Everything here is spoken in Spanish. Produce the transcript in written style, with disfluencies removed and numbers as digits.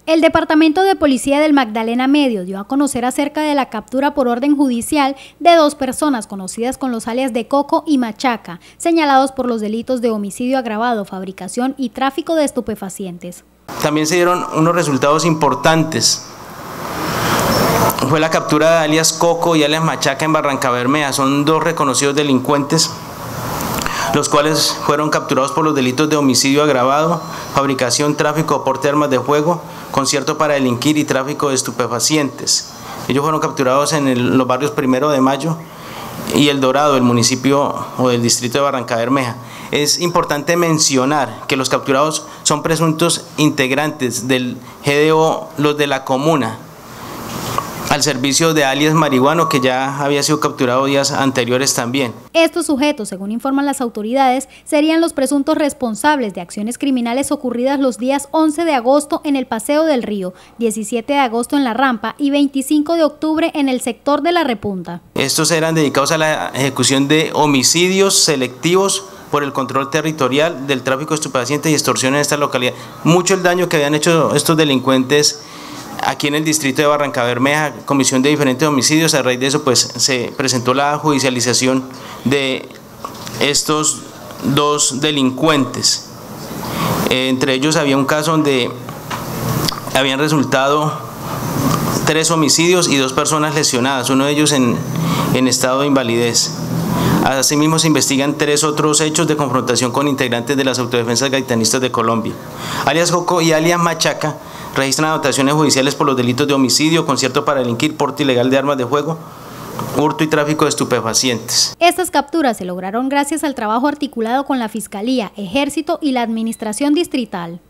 El Departamento de Policía del Magdalena Medio dio a conocer acerca de la captura por orden judicial de 2 personas conocidas con los alias de Coco y Machaca, señalados por los delitos de homicidio agravado, fabricación y tráfico de estupefacientes. También se dieron unos resultados importantes. Fue la captura de alias Coco y alias Machaca en Barrancabermeja. Son 2 reconocidos delincuentes, los cuales fueron capturados por los delitos de homicidio agravado, fabricación, tráfico o porte de armas de fuego, concierto para delinquir y tráfico de estupefacientes. Ellos fueron capturados en los barrios 1 de Mayo y El Dorado, el municipio o del distrito de Barrancabermeja. Es importante mencionar que los capturados son presuntos integrantes del GDO, los de la comuna, al servicio de alias Marihuano, que ya había sido capturado días anteriores también. Estos sujetos, según informan las autoridades, serían los presuntos responsables de acciones criminales ocurridas los días 11 de agosto en el Paseo del Río, 17 de agosto en La Rampa y 25 de octubre en el sector de La Repunta. Estos eran dedicados a la ejecución de homicidios selectivos por el control territorial del tráfico de estupefacientes y extorsión en esta localidad. Mucho el daño que habían hecho estos delincuentes aquí en el distrito de Barrancabermeja, comisión de diferentes homicidios. A raíz de eso pues se presentó la judicialización de estos 2 delincuentes. Entre ellos había un caso donde habían resultado 3 homicidios y 2 personas lesionadas, uno de ellos en estado de invalidez. Asimismo se investigan 3 otros hechos de confrontación con integrantes de las autodefensas gaitanistas de Colombia. Alias Coco y alias Machaca registran anotaciones judiciales por los delitos de homicidio, concierto para delinquir, porte ilegal de armas de fuego, hurto y tráfico de estupefacientes. Estas capturas se lograron gracias al trabajo articulado con la Fiscalía, Ejército y la Administración Distrital.